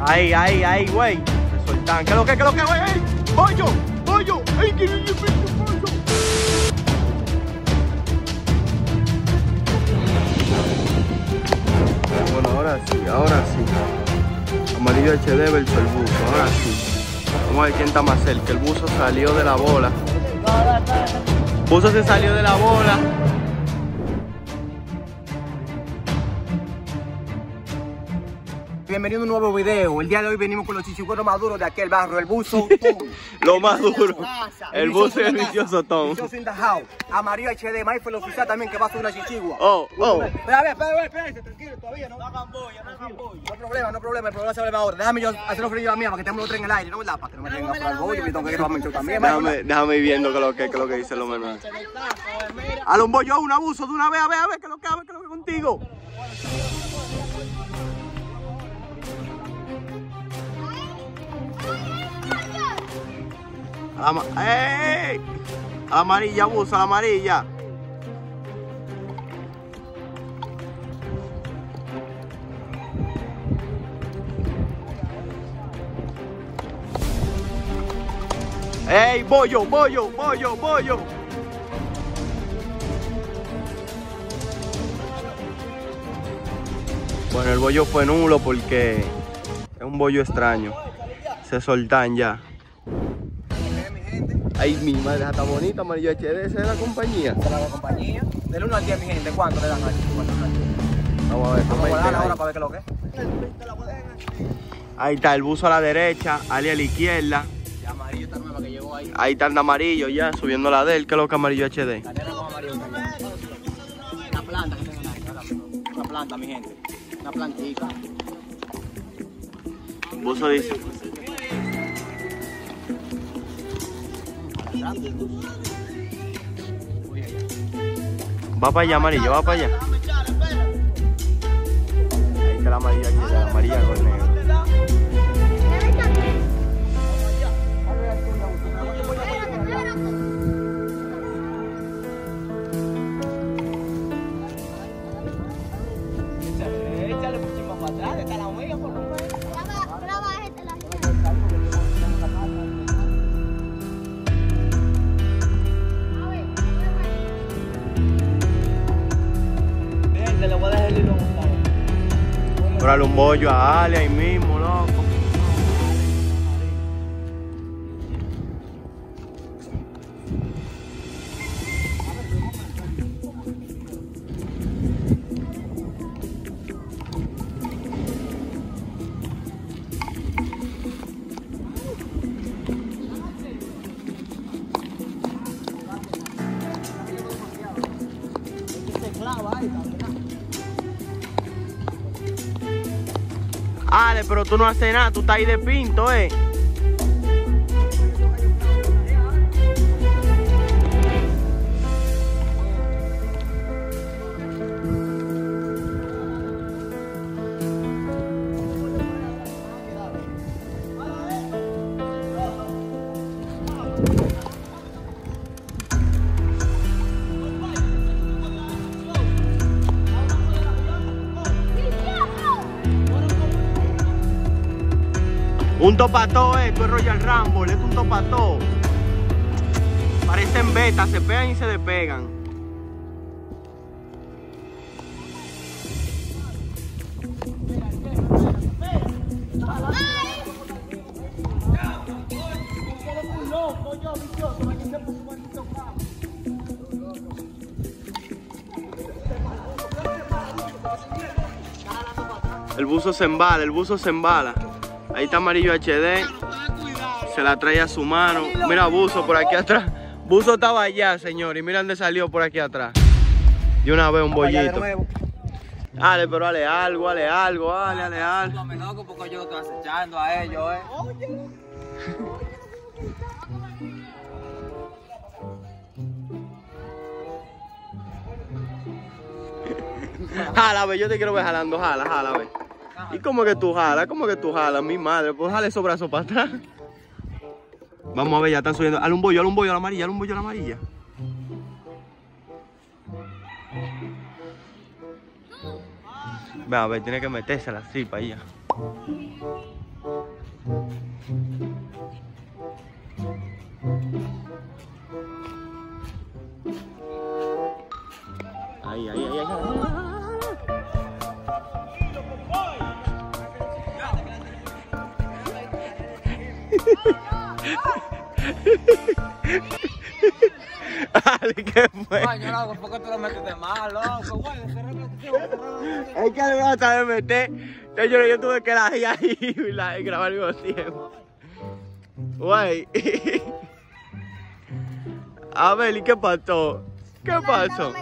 Ahí, güey. Me soltan. ¿Qué es lo que, güey? ¡Ey! ¡Pollo! ¡Ey, que pollo! Bueno, ahora sí. Amarillo HD versus el buzo, ahora sí. Vamos a ver quién está más cerca. El buzo salió de la bola. El buzo se salió de la bola. Bienvenido a un nuevo video. El día de hoy venimos con los chichigüeros más duros de aquel barrio, el buzo. Lo más duro. El buzo y el vicioso Tom. Vicioso in the house. Amarillo HD, Mike fue el oficial también que va a hacer una chichigua. Oh. Espérate, tranquilo, todavía no. No hagan boya. No hay problema, el problema se va ahora. Déjame yo hacerlo frío a la mía para que tenemos los tres en el aire, ¿no verdad? Para que no me tengan por el bollo, que tengo que ir a también. Déjame ir viendo qué es lo que dice los menores. Hale un bollo, un abuso de una vez, a ver, qué es lo que contigo. ¡Ey! A la amarilla, abuso, a la amarilla. ¡Ey! Bollo. Bueno, el bollo fue nulo porque es un bollo extraño. Se soltan ya. Ay, mi madre, está bonita, Amarillo HD, esa es la compañía. Esa es la compañía. Del 1 al 10, mi gente, ¿cuánto le dan aquí? Vamos a ver, vamos a dar ahora para ver qué es lo que es. Ahí está el buzo a la derecha, Ali a la izquierda. El amarillo está nueva que llegó ahí. Ahí está el de amarillo ya, subiendo la de él, que es lo que Amarillo HD. La nena con amarillo también. Una planta que tengo ahí, una planta, mi gente. Una plantita. El buzo dice. Va para allá, Amarillo, va para allá. Ahí está la amarilla aquí, la amarilla con negro. Échale muchísimo para atrás, está la amiga por lo menos. Le voy a dejar el hilo montado. Córale un bollo a Ale ahí mismo, loco. Ale, pero tú no haces nada, tú estás ahí de pinto, Un topató, tú es Royal Rumble, es un topató. Parecen betas, se pegan y se despegan. El buzo se embala, Ahí está Amarillo HD. Se la trae a su mano. Mira Buzo por aquí atrás. Buzo estaba allá, señor. Y mira dónde salió por aquí atrás. De una vez un bollito. Ale, pero ale algo. Me loco porque yo estoy acechando a ellos, Jala, ve, yo te quiero ver jalando, jala, ve. ¿Y cómo que tú jalas? Mi madre, pues jale esos brazos para atrás. Vamos a ver, ya están subiendo. Hale un bollo a la amarilla, Ve a ver, tiene que meterse la tripa ahí ya. Ahí, ahí, ahí, ahí. Ale, ¿qué fue? Coño, loco, ¿por qué tú lo metes de mal, loco? Güey, Es que no sabe meter. Yo tuve que la ahí y grabar al mismo tiempo. Güey. A ver, ¿y qué pasó? ¿Qué pasó?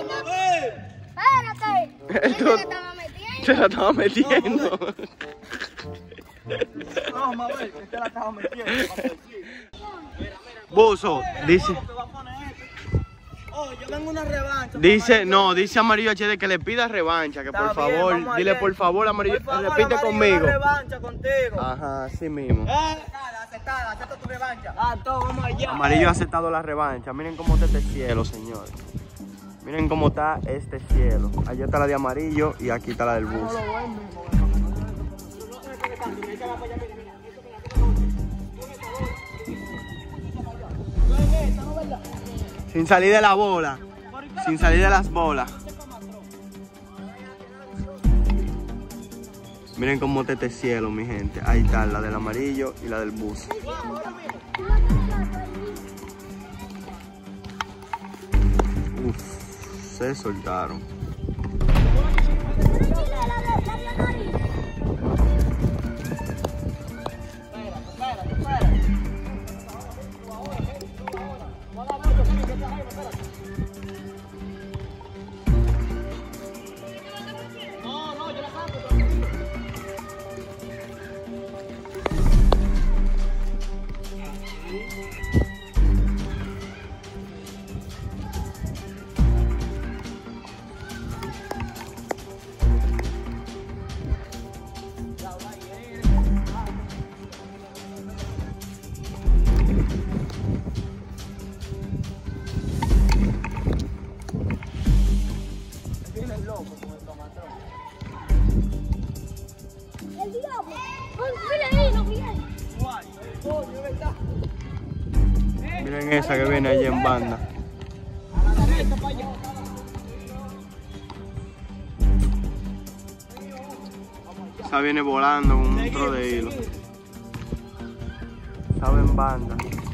Espérate. Se la estaba metiendo. no, Mabel, que te la estaba metiendo. Buzo, dice. Oh, yo vengo una revancha. Dice, no, dice Amarillo HD que le pida revancha, que por favor, dile por favor, Amarillo, repite conmigo. Una revancha contigo. Ajá, así mismo. Aceptada, acepta tu revancha. Ah, todo, vamos allá. Amarillo ha aceptado la revancha. Miren cómo está este cielo, señores. Miren cómo está este cielo. Allá está la de Amarillo y aquí está la del bus. Sin salir de la bola. Sin salir de las bolas. Miren cómo está este cielo, mi gente. Ahí está la del Amarillo y la del bus. Uf, se soltaron. Miren esa que viene allí en banda. Esa viene volando con un tro de hilo. Esa va en banda.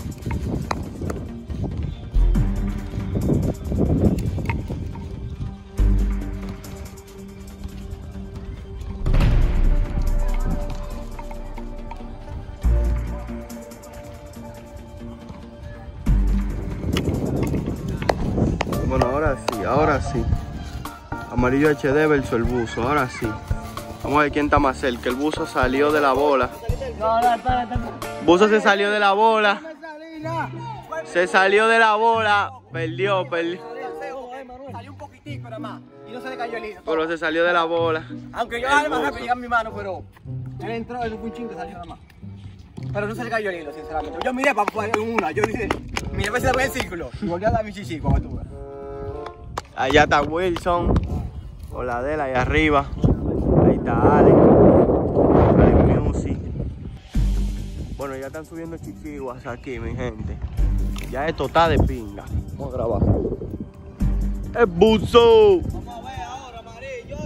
Bueno, ahora sí. Amarillo HD versus el buzo, ahora sí. Vamos a ver quién está más cerca. El buzo salió de la bola. Buzo se salió de la bola. Se salió de la bola. Perdió. Salió un poquitico nada más. Y no se le cayó el hilo. Pero se salió de la bola. Aunque yo además rápido llegué a mi mano, pero él entró, él fue un chingo, salió nada más. Pero no se le cayó el hilo, sinceramente. Yo miré para poner una, yo dije, miré para ese círculo. Y volví a dar mi chichi cuando tuve. Allá está Wilson. O la de él ahí arriba. Ahí está Alex. Alex Music. Bueno, ya están subiendo chichiguas aquí, mi gente. Ya esto está de pinga. Vamos a grabar. ¡El buzo! Vamos a ver ahora, Amarillo.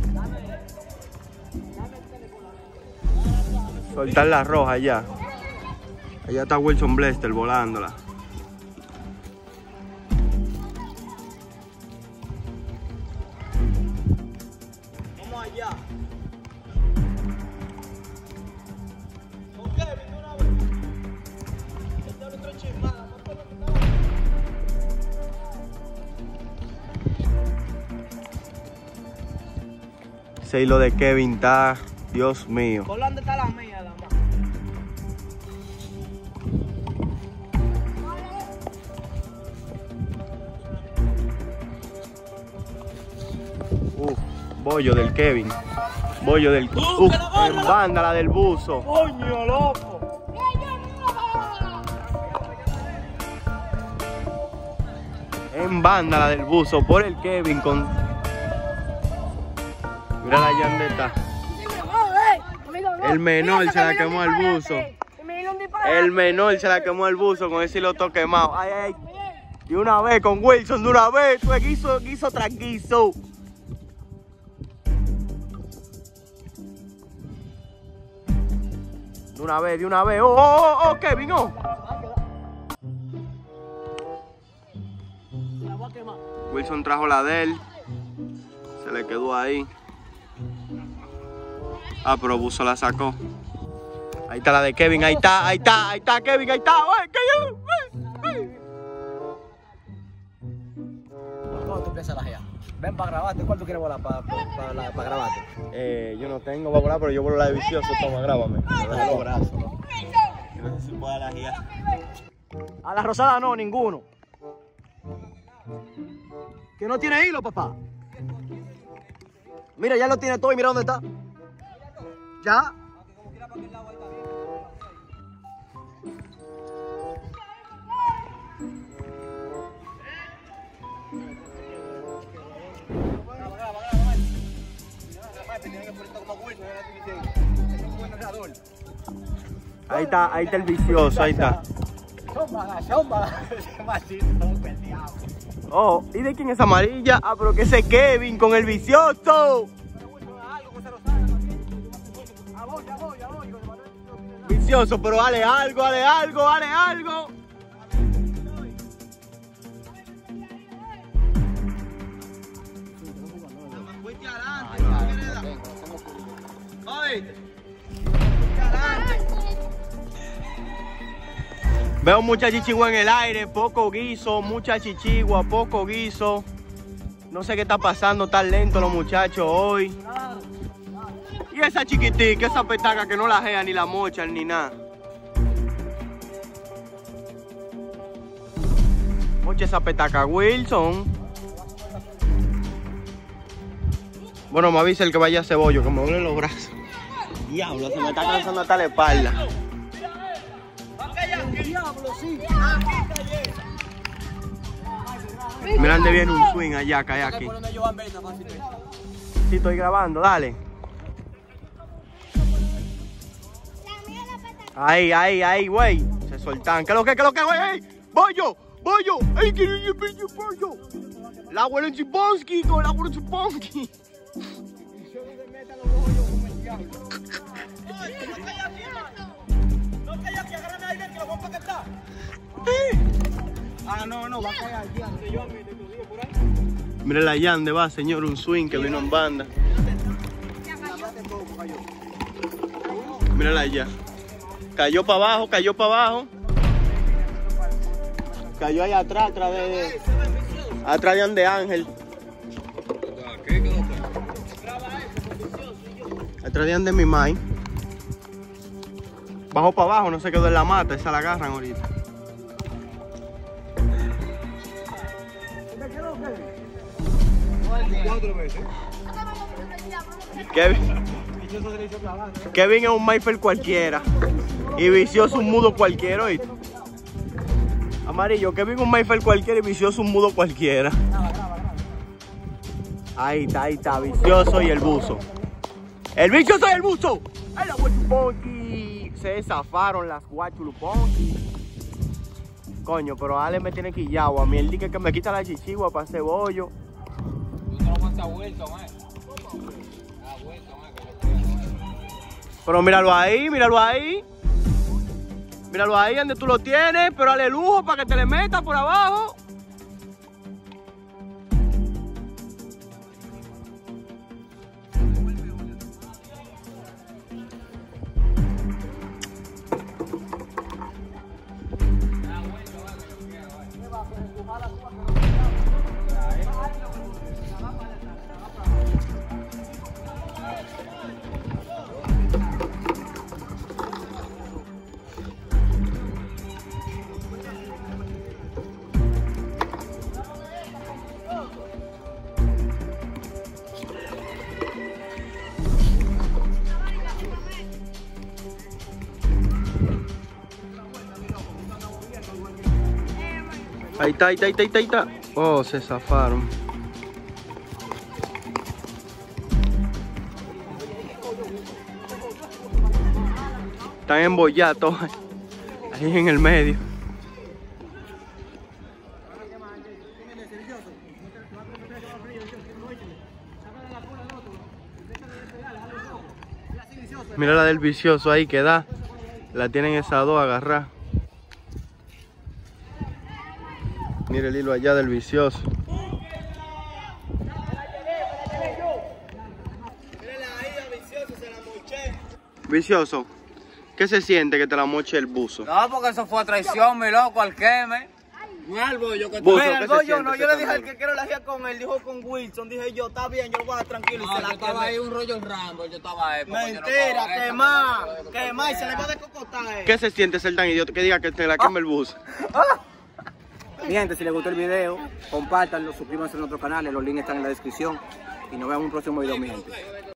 Soltar la roja allá. Allá está Wilson Blester volándola. Vamos allá. Ese hilo de Kevin está, Dios mío. ¿Por dónde está la mía, la más? Bollo del Kevin. Bollo del... en banda la del buzo. ¡Coño, loco! En banda la del buzo por el Kevin con... Mira allá donde está. El menor se la quemó al buzo. El menor se la quemó al buzo con ese loto quemado. Ay, ay. De una vez con Wilson, de una vez. Fue guiso tras guiso. De una vez, de una vez. Oh, Kevin, oh. Wilson trajo la de él. Se le quedó ahí. Ah, pero Buzo la sacó. Ahí está la de Kevin, ahí está, Kevin, ahí está. ¿Cómo tú empiezas la GEA? Ven para grabarte, ¿cuál tú quieres volar para grabarte? Yo no tengo para volar, pero yo vuelo la de Vicioso, toma, grábame. Los brazos, ¿no? Yo no sé si puedo la GEA. A la rosada no, ninguno. Que no tiene hilo, papá. Mira, ya lo tiene todo y mira dónde está. Ya. Ahí está el Vicioso, ahí está. Oh, ¿y de quién es amarilla? Ah, pero que ese Kevin con el Vicioso. Vicioso, pero dale algo. Veo mucha chichigua en el aire, poco guiso, mucha chichigua, poco guiso. No sé qué está pasando, tan lento los muchachos hoy. Y esa chiquitica, esa petaca que no la jean ni la mochan ni nada. Mocha esa petaca, Wilson. Bueno, me avisa el que vaya a Cebollo, que me duelen los brazos. Diablo, se me está cansando hasta la espalda. Mira dónde viene un swing allá, cae aquí. Sí, estoy grabando, dale. Ahí, güey. Se soltan. ¿Qué es lo que, güey? ¡Ey! ¡Bollo! ¡Ey, que no es pollo! La abuela en Chiponski, con la abuela en Chiponski. No, va a caer aquí. Mira allá donde va, señor, un swing que vino en banda. Mírala allá. Cayó para abajo. Cayó allá atrás de donde Ángel. Atrás de donde mi mai. Bajó para abajo, no se quedó en la mata, esa la agarran ahorita. Kevin es un Mayfield cualquiera y Vicioso un mudo cualquiera, ¿oíste? Amarillo, Kevin es un Mayfield cualquiera y Vicioso un mudo cualquiera. Ahí está, Vicioso y el Buzo. ¡El Vicioso y el Buzo! ¡Ay, la guachuluponqui! Se zafaron las guachuluponqui. Coño, pero Ale me tiene quillado. A mí él dice que me quita la chichigua para Cebollo. Pero míralo ahí. Míralo ahí donde tú lo tienes, pero dale lujo para que te le metas por abajo. Ahí está. Oh, se zafaron. Están embollados ahí en el medio. Mira la del vicioso ahí que da. La tienen esas dos agarradas. Mira el hilo allá del vicioso. Vicioso, ¿qué se siente que te la moche el buzo? No, porque eso fue traición, mi loco, al queme. No es el bollo que Buzo, Mira, ¿qué el se bollo siente no, ese yo le dije al tambor? que quiero la hacía con él, dijo con Wilson, dije yo, está bien, yo lo voy a dejar tranquilo y se la estaba quemé. ahí un rollo Rambo, yo estaba ahí. Mentira, quemá, y se le va a descocotar. ¿Qué se siente ser tan idiota que diga que te la queme el buzo? Mi gente, si les gustó el video, compártanlo, suscríbanse a nuestros canales, los links están en la descripción y nos vemos en un próximo video, mi gente.